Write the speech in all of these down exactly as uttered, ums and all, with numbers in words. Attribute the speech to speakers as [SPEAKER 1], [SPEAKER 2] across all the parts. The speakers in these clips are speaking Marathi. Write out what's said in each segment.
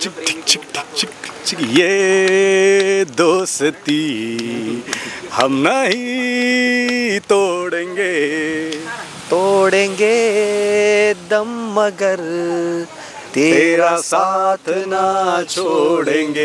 [SPEAKER 1] चिक टिक चिक टिक चिक टिक चिक ये दोस्ती हम नहीं तोड़ेंगे
[SPEAKER 2] तोड़ेंगे दम मगर तेरा साथ ना छोड़ेंगे.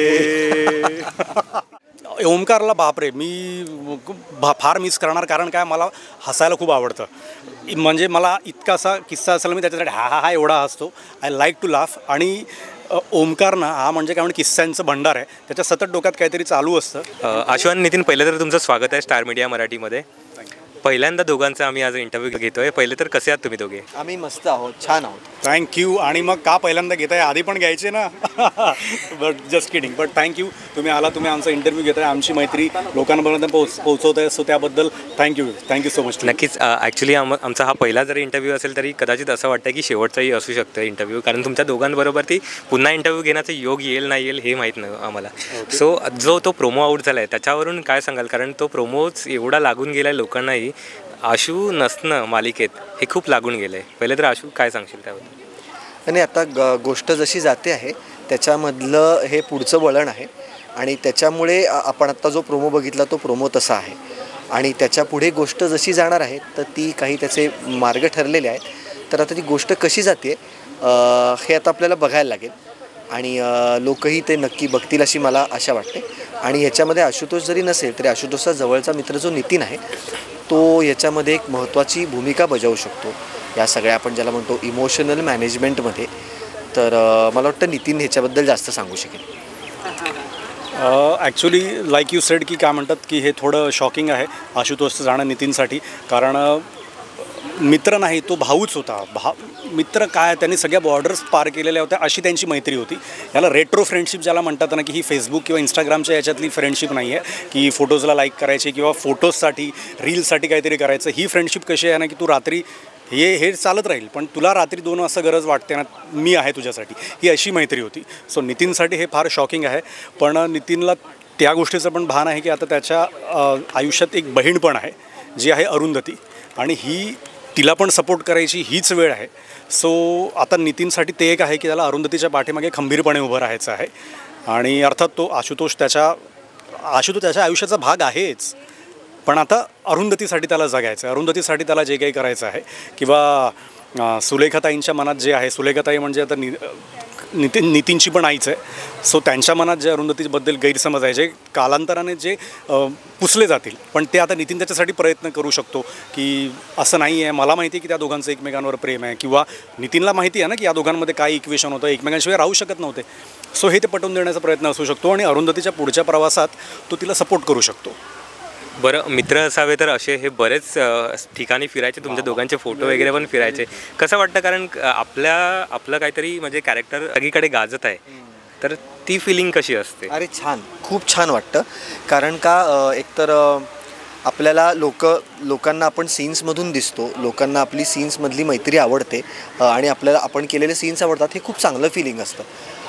[SPEAKER 1] ओमकारला बापरे मी भा फार मिस करणार, कारण काय मला हसायला खूप आवडतं. म्हणजे मला इतका असा किस्सा असेल मी त्याच्यासाठी हा हा हा एवढा हसतो. I like to laugh. आणि ओमकार ना हा म्हणजे काय म्हणजे किस्स्यांचं भंडार आहे. त्याच्या सतत डोक्यात काहीतरी चालू असतं.
[SPEAKER 3] आशु आणि नितीन, पहिलं तर तुमचं स्वागत आहे स्टार मीडिया मराठीमध्ये. पहिल्यांदा दोघांचा आम्ही आज इंटरव्ह्यू घेतोय. पहिले तर कसे आहात तुम्ही दोघे?
[SPEAKER 2] आम्ही मस्त आहोत, छान आहोत.
[SPEAKER 1] थँक्यू. आणि मग का पहिल्यांदा घेताय, आधी पण घ्यायचे ना. But just kidding. But thank you, तुम्ही आला, तुम्ही आमचा इंटरव्ह्यू घेताय, आमची मैत्री लोकांपर्यंत पोच पोहोचवत आहे. सो त्याबद्दल थँक्यू थँक्यू सो मच.
[SPEAKER 3] नक्कीच. ॲक्च्युली आम आमचा हा पहिला जरी इंटरव्ह्यू असेल तरी कदाचित असं वाटतं की शेवटचाही असू शकतं इंटरव्ह्यू, कारण तुमच्या दोघांबरोबर ती पुन्हा इंटरव्ह्यू घेण्याचं योग येईल नाही येईल हे माहीत नाही आम्हाला. सो जो तो प्रोमो आऊट झाला आहे त्याच्यावरून काय सांगाल? कारण तो प्रोमोच एवढा लागून गेला आहे लोकांनाही. आशू नसणं मालिकेत हे खूप लागून गेलं आहे. पहिले तर आशू काय सांगशील त्याबद्दल?
[SPEAKER 2] आणि आता ग गोष्ट जशी जाते आहे त्याच्यामधलं हे पुढचं वळण आहे. आणि त्याच्यामुळे आपण आत्ता जो प्रोमो बघितला तो प्रोमो तसा आहे. आणि त्याच्यापुढे गोष्ट जशी जाणार आहे तर ती काही त्याचे मार्ग ठरलेले आहेत. तर आता ती गोष्ट कशी जाते हे आता आपल्याला बघायला लागेल. आणि लोकही ते नक्की बघतील अशी मला आशा वाटते. आणि ह्याच्यामध्ये आशुतोष जरी नसेल तरी आशुतोषचा जवळचा मित्र जो नितीन आहे तो याच्यामध्ये एक महत्त्वाची भूमिका बजावू शकतो या सगळ्या आपण ज्याला म्हणतो इमोशनल मॅनेजमेंटमध्ये. तर मला वाटतं नितीन ह्याच्याबद्दल जास्त सांगू शकेल.
[SPEAKER 1] ॲक्च्युली लाईक यू सेड की काय म्हणतात की हे थोडं शॉकिंग आहे आशुतोषचं जाणं नितीनसाठी. कारण मित्र नाही, तो भाऊच होता. भा मित्र काय, त्यांनी सगळ्या बॉर्डर्स पार केलेल्या होत्या अशी त्यांची मैत्री होती. याला रेट्रो फ्रेंडशिप ज्याला म्हणतात ना, की ही फेसबुक किंवा इंस्टाग्रामच्या याच्यातली फ्रेंडशिप नाही आहे की फोटोजला लाईक करायचे किंवा फोटोजसाठी रील्ससाठी काहीतरी करायचं. ही फ्रेंडशिप कशी आहे ना, की तू रात्री हे हे चालत राहील पण तुला रात्री दोन वाजता गरज वाटते ना, मी आहे तुझ्यासाठी, ही अशी मैत्री होती. सो नितीनसाठी हे फार शॉकिंग आहे. पण नितीनला त्या गोष्टीचं पण भान आहे की आता त्याच्या आयुष्यात एक बहीण पण आहे जी आहे अरुंधती. आणि ही तिला पण सपोर्ट करायची हीच वेळ आहे. सो आता नितीनसाठी ते एक आहे की त्याला अरुंधतीच्या पाठीमागे खंबीरपणे उभं राहायचं आहे. आणि अर्थात तो आशुतोष त्याच्या आशुतोष त्याच्या आयुष्याचा भाग आहेच, पण आता अरुंधतीसाठी त्याला जगायचं आहे. अरुंधतीसाठी त्याला जे काही करायचं आहे. किंवा सुलेखाताईंच्या मनात जे आहे, सुलेखाताई म्हणजे आता नि नितीन नितीनची पण आईच आहे. सो त्यांच्या मनात जे अरुंधतीबद्दल गैरसमज आहे जे कालांतराने जे पुसले जातील, पण ते आता नितीन त्याच्यासाठी प्रयत्न करू शकतो की असं नाही आहे. मला माहिती आहे की त्या दोघांचं एकमेकांवर प्रेम आहे, किंवा नितीनला माहिती आहे ना की या दोघांमध्ये काय इक्वेशन होतं, एकमेकांशिवाय राहू शकत नव्हते. सो हे ते पटवून देण्याचा प्रयत्न असू शकतो आणि अरुंधतीच्या पुढच्या प्रवासात तो तिला सपोर्ट करू शकतो.
[SPEAKER 3] बरं, मित्र असावे तर असे हे बरेच ठिकाणी फिरायचे, तुमच्या दोघांचे फोटो वगैरे पण फिरायचे. कसं वाटतं? कारण आपल्या आपलं काहीतरी म्हणजे कॅरेक्टर सगळीकडे गाजत आहे, तर ती फिलिंग कशी असते?
[SPEAKER 2] अरे छान, खूप छान वाटतं. कारण का एकतर आपल्याला लोक लोकांना आपण सीन्समधून दिसतो, लोकांना आपली सीन्समधली मैत्री आवडते आणि आपल्याला आपण केलेले सीन्स आवडतात, हे खूप चांगलं फिलिंग असतं.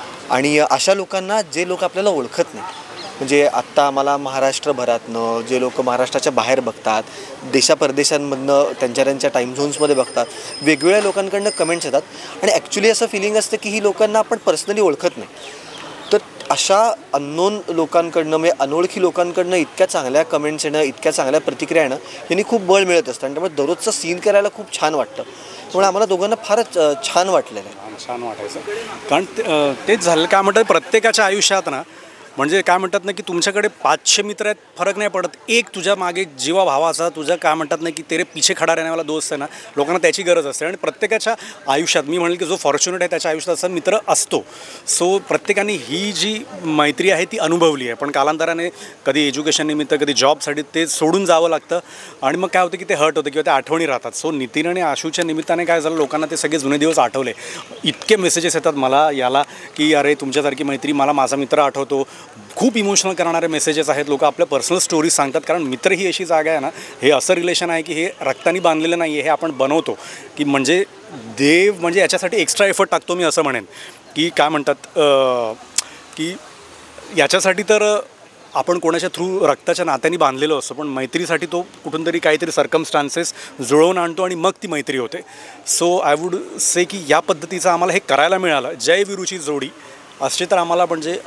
[SPEAKER 2] आणि अशा लोकांना जे लोक आपल्याला ओळखत नाही, म्हणजे आत्ता मला महाराष्ट्रभरातनं जे लोक महाराष्ट्राच्या बाहेर बघतात, देशापरदेशांमधनं त्यांच्या त्यांच्या टाईम झोन्समध्ये बघतात, वेगवेगळ्या लोकांकडनं कमेंट्स येतात. आणि ॲक्च्युली असं फिलिंग असतं की ही लोकांना आपण पर्सनली ओळखत नाही. तर अशा अननोन लोकांकडनं, म्हणजे अनोळखी लोकांकडनं इतक्या चांगल्या कमेंट्स येणं, इतक्या चांगल्या प्रतिक्रिया येणं, यांनी खूप बळ मिळत असतं. आणि त्यामुळे दररोजचं सीन करायला खूप छान वाटतं. त्यामुळे आम्हाला दोघांना फारच छान वाटलेलं आहे.
[SPEAKER 1] छान वाटायचं. कारण तेच झालं काय म्हणतात, प्रत्येकाच्या आयुष्यात ना म्हणजे काय म्हणतात ना की तुमच्याकडे पाचशे मित्र आहेत, फरक नाही पडत. एक तुझ्या मागे जीवा भावाचा, तुझ्या काय म्हणतात ना की तेरे पिछे खडा रहनेवाला दोस्त आहे ना, लोकांना त्याची गरज असते. आणि प्रत्येकाच्या आयुष्यात मी म्हणेल की जो फॉर्च्युनेट आहे त्याच्या आयुष्यात असा मित्र असतो. सो प्रत्येकाने ही जी मैत्री आहे ती अनुभवली आहे. पण कालांतराने कधी एज्युकेशन निमित्त, कधी जॉबसाठी ते सोडून जावं लागतं. आणि मग काय होतं की ते हर्ट होतं किंवा ते आठवणी राहतात. सो नितीन आणि आशूच्या निमित्ताने काय झालं, लोकांना ते सगळे जुने दिवस आठवले. इतके मेसेजेस येतात मला याला की अरे तुमच्यासारखी मैत्री, मला माझा मित्र आठवतो. खूप इमोशनल करणारे मेसेजेस आहेत. लोक आपल्या पर्सनल स्टोरीज सांगतात. कारण मित्र ही अशी जागा आहे ना, हे असं रिलेशन आहे की हे रक्तानी बांधलेलं नाही आहे, हे आपण बनवतो. की म्हणजे देव म्हणजे याच्यासाठी एक्स्ट्रा एफर्ट टाकतो मी असं म्हणेन. की काय म्हणतात की याच्यासाठी तर आपण कोणाच्या थ्रू रक्ताच्या नात्याने बांधलेलो असतो, पण मैत्रीसाठी तो कुठून तरी काहीतरी सर्कमस्टान्सेस जुळवून आणतो आणि मग ती मैत्री होते. सो आय वूड से की या पद्धतीचं आम्हाला हे करायला मिळालं. जय विरूची जोडी असते तर आम्हाला म्हणजे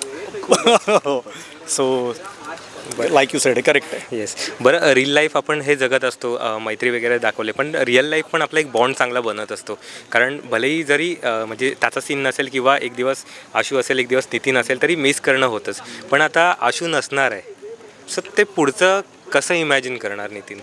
[SPEAKER 1] सो लाईक यू सेड आहे, करेक्ट आहे.
[SPEAKER 3] येस. बरं, रिअल लाईफ आपण हे जगत असतो, अ, मैत्री वगैरे दाखवले, पण रिअल लाईफ पण आपला एक बॉन्ड चांगला बनत असतो. कारण भलेही जरी अ, म्हणजे त्याचा सीन नसेल किंवा एक दिवस आशू असेल, एक दिवस नितीन असेल, तरी मिस करणं होतंच. पण आता आशू नसणार आहे, सो ते पुढचं कसं इमॅजिन करणार नितीन?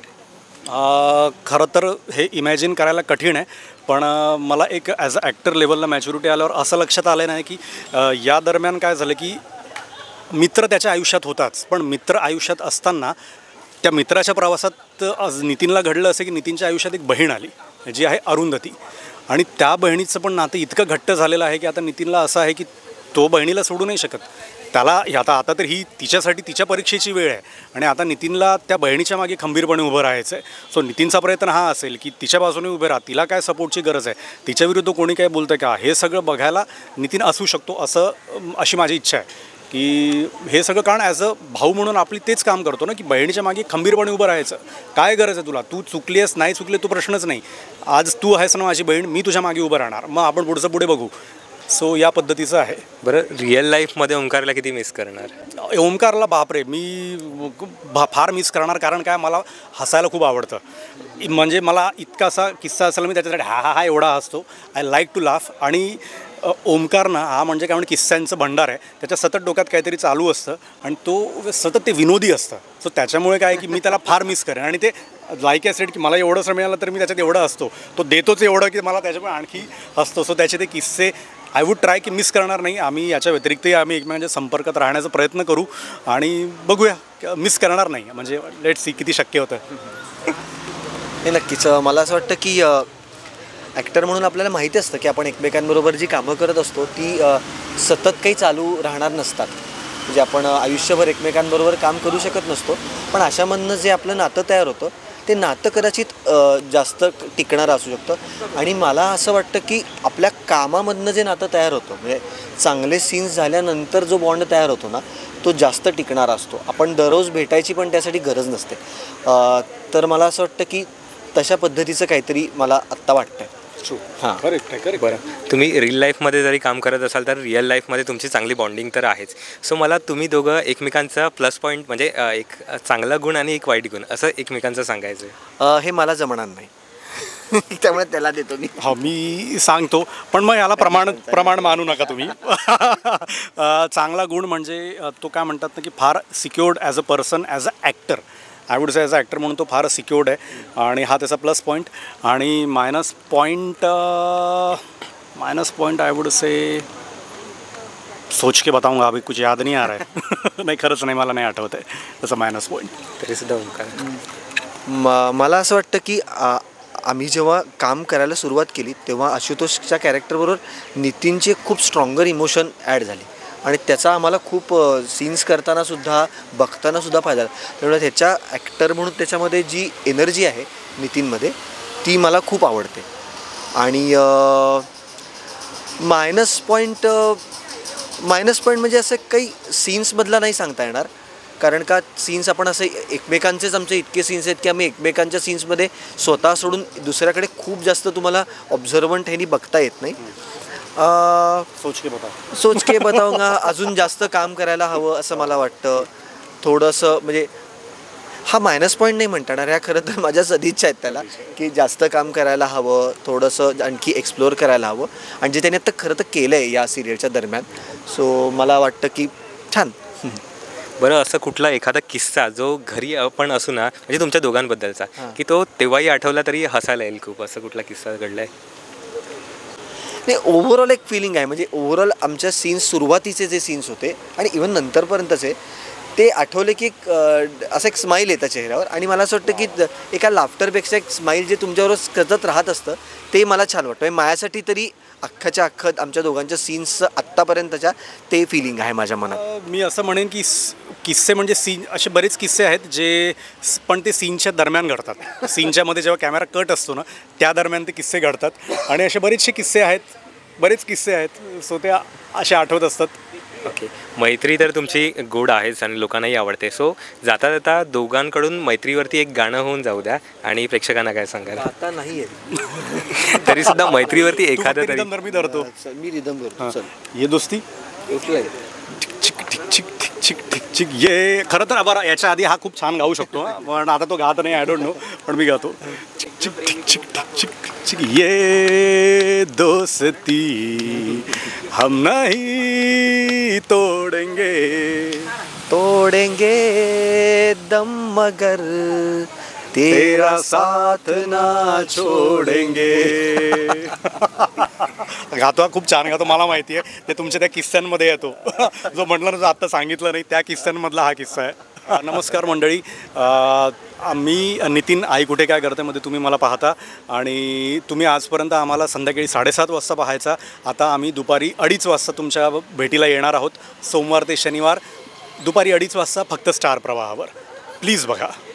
[SPEAKER 1] खरं तर हे इमॅजिन करायला कठीण आहे, पण मला एक ॲज अ ॲक्टर लेवलला मॅच्युरिटी आल्यावर असं लक्षात आलं नाही की या दरम्यान काय झालं की मित्र त्याच्या आयुष्यात होताच, पण मित्र आयुष्यात असताना त्या मित्राच्या प्रवासात आज नितीनला घडलं असं की नितीनच्या आयुष्यात एक बहीण आली जी आहे अरुंधती, आणि त्या बहिणीचं पण नातं इतकं घट्ट झालेलं आहे की आता नितीनला असं आहे की तो बहिणीला सोडू नाही शकत. त्याला आता आता तर ही तिच्यासाठी तिच्या परीक्षेची वेळ आहे आणि आता नितीनला त्या बहिणीच्या मागे खंबीरपणे उभं राहायचं आहे. सो नितीनचा प्रयत्न हा असेल की तिच्या बाजूने उभे राहा, तिला काय सपोर्टची गरज आहे, तिच्या विरुद्ध कोणी काय बोलतं का, हे सगळं बघायला नितीन असू शकतो असं अशी माझी इच्छा आहे की हे सगळं. कारण ॲज अ भाऊ म्हणून आपली तेच काम करतो ना की बहिणीच्या मागे खंबीरपणे उभं राहायचं. काय गरज आहे तुला, तू चुकली आहेस नाही चुकले तो प्रश्नच नाही, आज तू आहेस ना माझी बहीण, मी तुझ्या मागे उभं राहणार, मग आपण पुढचं पुढे बघू. सो या पद्धतीचं आहे.
[SPEAKER 3] बरं, रिअल लाईफमध्ये ओंकारला किती मिस करणार?
[SPEAKER 1] ओंकारला बापरे मी भा फार मिस करणार, कारण काय मला हसायला खूप आवडतं. म्हणजे मला इतका असा किस्सा असेल मी त्याच्यासाठी हा हा हा एवढा हसतो, आय लाईक टू लाफ. आणि ओंकार ना हा म्हणजे काय म्हणजे किस्स्यांचं भंडार आहे, त्याच्या सतत डोक्यात काहीतरी चालू असतं आणि तो सतत ते विनोदी असतं. सो त्याच्यामुळे काय की मी त्याला फार मिस करेन. आणि ते लाईक आय सेड की मला एवढंसं मिळालं तर मी त्याच्यात एवढं असतो, तो देतोच एवढं की मला त्याच्यामुळे आणखी हसतो. सो त्याचे ते किस्से आय वूड ट्राय की मिस करणार नाही. आम्ही याच्या व्यतिरिक्तही आम्ही एकमेकांच्या संपर्कात राहण्याचा प्रयत्न करू आणि बघूया, मिस करणार नाही. म्हणजे लेट्स सी किती शक्य होतं.
[SPEAKER 2] हे नक्कीच. मला असं वाटतं की ॲक्टर म्हणून आपल्याला माहिती असतं की आपण एकमेकांबरोबर जी कामं करत असतो ती सतत काही चालू राहणार नसतात. म्हणजे आपण आयुष्यभर एकमेकांबरोबर काम करू शकत नसतो, पण अशामधनं जे आपलं नातं तयार होतं ते नातं कदाचित जास्त टिकणारं असू शकतं. आणि मला असं वाटतं की आपल्या कामामधनं जे नातं तयार होतं, म्हणजे चांगले सीन्स झाल्यानंतर जो बॉन्ड तयार होतो ना तो जास्त टिकणारा असतो. आपण दररोज भेटायची पण त्यासाठी गरज नसते. तर मला असं वाटतं की तशा पद्धतीचं काहीतरी मला आत्ता वाटतं आहे.
[SPEAKER 3] हां, करेक्ट आहे, करेक्ट. बरं, तुम्ही रिअल लाईफमध्ये जरी काम करत असाल तर रिअल लाईफमध्ये तुमची चांगली बॉन्डिंग तर आहेच. सो मला तुम्ही दोघं एकमेकांचा प्लस पॉईंट म्हणजे एक चांगला गुण आणि एक वाईट गुण असं एकमेकांचं सांगायचं आहे.
[SPEAKER 2] हे मला जमणार नाही त्यामुळे त्याला देतो मी.
[SPEAKER 1] हो मी सांगतो, पण मग याला प्रमाण प्रमाण मानू नका तुम्ही. चांगला गुण म्हणजे तो काय म्हणतात ना की फार secured as a person, as a actor. I would say as a actor म्हणून तो फार सिक्युअर्ड आहे आणि हा त्याचा प्लस पॉईंट. आणि minus point minus point I would say सोच के बताऊंगा, अभी कुछ याद नहीं आ रहा है. नाही खरंच नाही, मला नाही आठवत आहे त्याचा मायनस पॉईंट.
[SPEAKER 3] तरीसुद्धा ओंकार,
[SPEAKER 2] म मला असं वाटतं की आम्ही जेव्हा काम करायला सुरुवात केली तेव्हा आशुतोषच्या कॅरेक्टरबरोबर नितीनचे खूप स्ट्रॉंगर इमोशन ॲड झाले आणि त्याचा आम्हाला खूप सीन्स करतानासुद्धा बघतानासुद्धा फायदा झाला. त्यामुळे त्याच्या ॲक्टर म्हणून त्याच्यामध्ये जी एनर्जी आहे नितीनमध्ये ती मला खूप आवडते. आणि मायनस पॉईंट मायनस पॉईंट म्हणजे असं काही सीन्समधला नाही सांगता येणार, कारण का सीन्स आपण असे एकमेकांचेच आमचे इतके सीन्स आहेत की आम्ही एकमेकांच्या सीन्समध्ये स्वतः सोडून दुसऱ्याकडे खूप जास्त तुम्हाला ऑब्झर्वंट ह्यानी बघता येत नाही.
[SPEAKER 1] सोच के बताओ
[SPEAKER 2] सोच के बताऊंगा अजून जास्त काम करायला हवं असं मला वाटतं थोडंसं. म्हणजे हा मायनस पॉईंट नाही म्हणता येणार, ह्या खरं तर माझ्या सदिच्छा आहेत त्याला की जास्त काम करायला हवं, थोडंसं आणखी एक्सप्लोअर करायला हवं, आणि जे त्याने आता खरं तर केलं आहे या सिरियलच्या दरम्यान. सो मला वाटतं की छान.
[SPEAKER 3] बरं, असं कुठला एखादा किस्सा जो घरी आपण असू ना, म्हणजे तुमच्या दोघांबद्दलचा, की तो तेव्हाही आठवला तरी हसायला येईल खूप, असं कुठला किस्सा घडला आहे?
[SPEAKER 2] नाही, ओव्हरऑल एक फिलिंग आहे. म्हणजे ओव्हरऑल आमच्या सीन्स सुरुवातीचे जे सीन्स होते आणि इवन नंतरपर्यंतचे ते आठवले की एक असं एक स्माईल येतं चेहऱ्यावर. आणि मला असं वाटतं की एका लाफ्टरपेक्षा एक स्माईल जे तुमच्याबरोबर सतत राहत असतं ते मला छान वाटतं. म्हणजे माझ्यासाठी तरी अख्खाच्या अख्खं आमच्या दोघांच्या सीन्सचं आत्तापर्यंतच्या ते फिलिंग आहे माझ्या मनात.
[SPEAKER 1] मी असं म्हणेन की किस्से म्हणजे सीन असे बरेच किस्से आहेत जे पण ते सीनच्या दरम्यान घडतात. सीनच्यामध्ये जेव्हा कॅमेरा कट असतो ना त्या दरम्यान ते किस्से घडतात आणि असे बरेचसे किस्से आहेत, बरेच किस्से आहेत. सो ते असे आठवत असतात.
[SPEAKER 3] ओके, मैत्री तर तुमची गोड आहेच आणि लोकांनाही आवडते. सो जाता जाता दोघांकडून मैत्रीवरती एक गाणं होऊन जाऊ द्या आणि प्रेक्षकांना काय सांगाल?
[SPEAKER 2] आता नाही आहे
[SPEAKER 3] तरी सुद्धा मैत्रीवरती एखादं तरी
[SPEAKER 1] रिदम मी धरतो,
[SPEAKER 2] मी रिदम धरतो.
[SPEAKER 1] ये दोस्ती चिक टिक चिक टिक चिक टिक चिक ये खरं तर बरं याच्या आधी हा खूप छान गाऊ शकतो हा. पण आता तो गात नाही, आय डोंट नो, पण मी गातो. चिक चिक टिक चिक टिक चिक टिक चिक ये दोस्ती हम नहीं तोडेंगे
[SPEAKER 2] तोडेंगे दम मगर तेरा साथ ना
[SPEAKER 1] छोडेंगे. गातो हा खूप छान गातो, मला माहिती आहे. ते तुमच्या त्या किस्स्यांमध्ये येतो जो म्हटलं ना, जो आत्ता सांगितलं नाही त्या किस्स्यांमधला हा किस्सा आहे. नमस्कार मंडळी, मी नितीन आई कुठे काय करते मध्ये तुम्ही मला पाहता आणि तुम्ही आजपर्यंत आम्हाला संध्याकाळी साडेसात वाजता पाहायचा. आता आम्ही दुपारी अडीच वाजता तुमच्या भेटीला येणार आहोत. सोमवार ते शनिवार दुपारी अडीच वाजता फक्त स्टार प्रवाहावर. प्लीज बघा.